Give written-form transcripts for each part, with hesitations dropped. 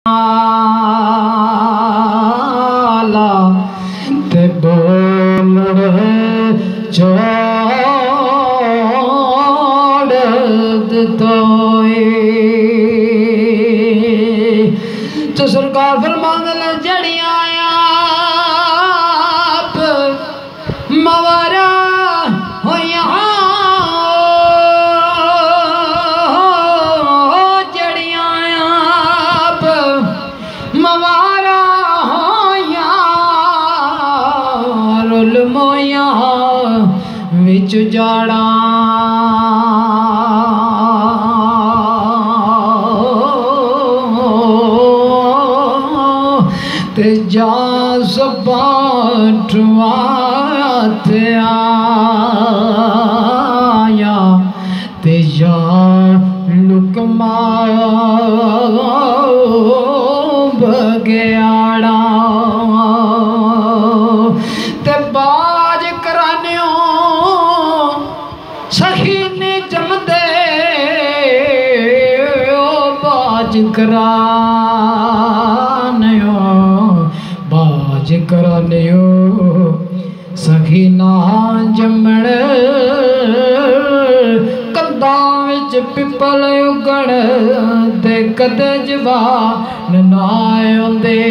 ला ते बोल छोड़ तोए तो सरकार फरमांदे जड़ियां आप मवारा होया जड़ियां आप मवारा होया रुल मोया विच जाड़ा ते जा सपाटवा ते आया ते जा लुकमा बगयाड़ा ते बाज करान्यो सखी ने जमदे बाज करान्यो बाज करान्यो सखी ना जमण कंधां विच पिपल उगण ते कदे जवान ना आउंदे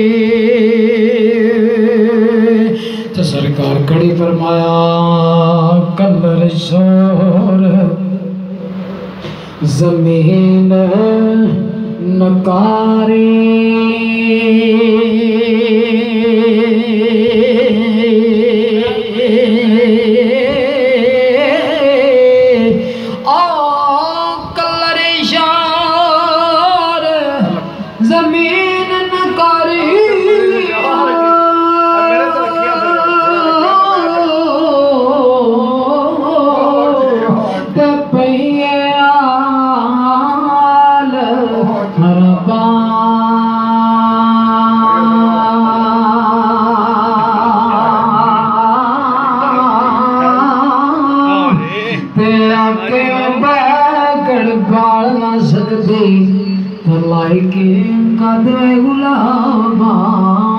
तो सरकार कड़ी फरमाया कलर शोर जमीन नकारी जमीन नकारी पैयाल हरबा तेरा के बैगड़ बाल ना सकती लाई के कदे गुलाबा